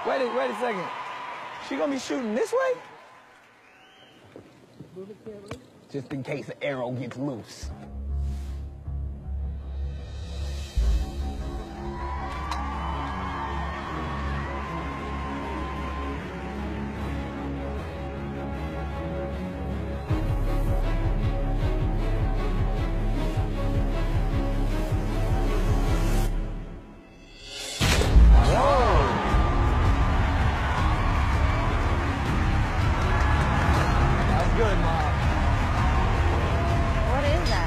Wait a second. She gonna be shooting this way? Just in case the arrow gets loose. Good, Mom. What is that?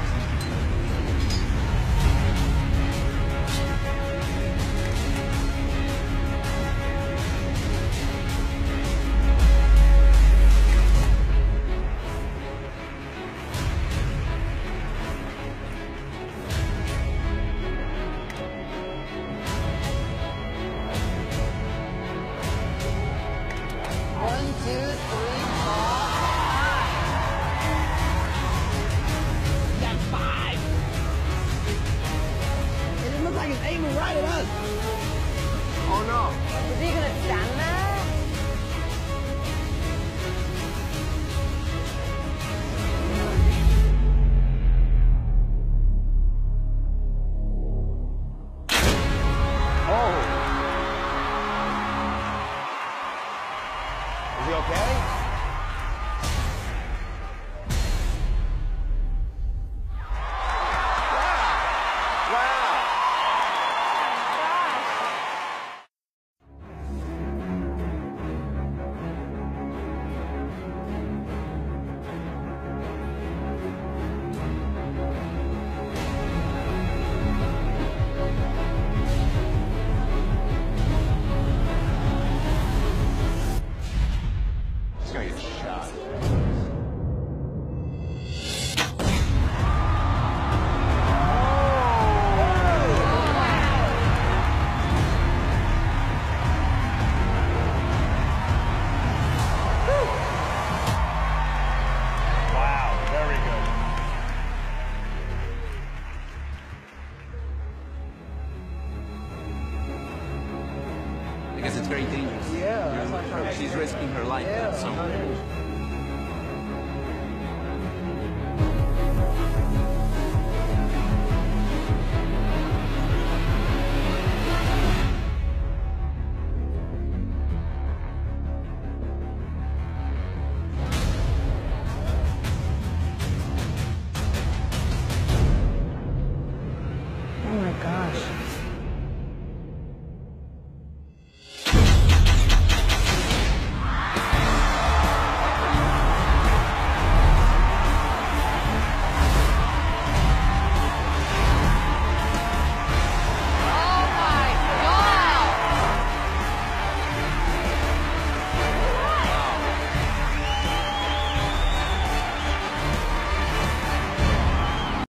One, two, three, four. It looks like it's aiming right at us. Oh, no. Is he gonna stand there? Oh. Is he okay? She's gonna get shot. Wow, very good. Because it's very dangerous. Yeah, that's what I'm trying to She's risking her life. Yeah. So